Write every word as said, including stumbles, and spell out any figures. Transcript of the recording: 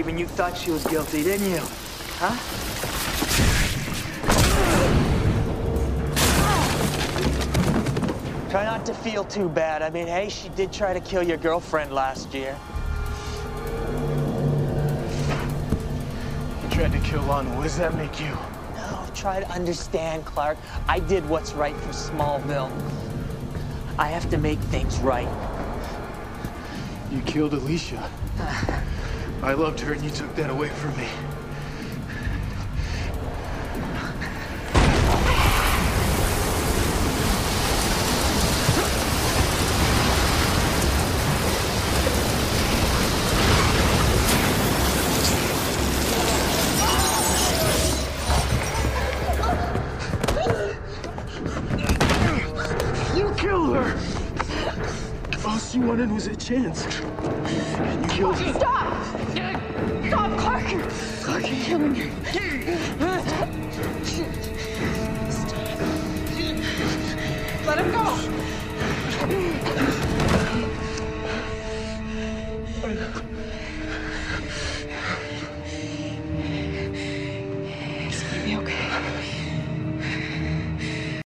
Even you thought she was guilty, didn't you? Huh? Try not to feel too bad. I mean, hey, she did try to kill your girlfriend last year. You tried to kill Lana. What does that make you? No, try to understand, Clark. I did what's right for Smallville. I have to make things right. You killed Alicia. I loved her and you took that away from me. You killed her! All she wanted was a chance. And you killed her. Stop! Stop, Clark! Clark, you're killing me. Let him go!